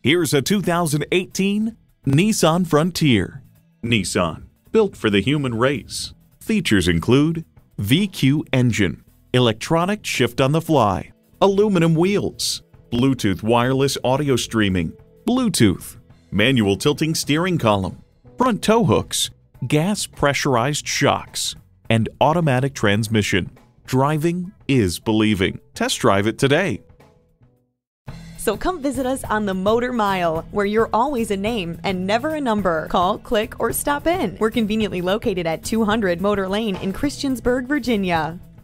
Here's a 2018 Nissan Frontier. Nissan, built for the human race. Features include VQ engine, electronic shift on the fly, aluminum wheels, Bluetooth wireless audio streaming, Bluetooth, manual tilting steering column, front tow hooks, gas pressurized shocks, and automatic transmission. Driving is believing. Test drive it today. So come visit us on the Motor Mile, where you're always a name and never a number. Call, click, or stop in. We're conveniently located at 200 Motor Lane in Christiansburg, Virginia.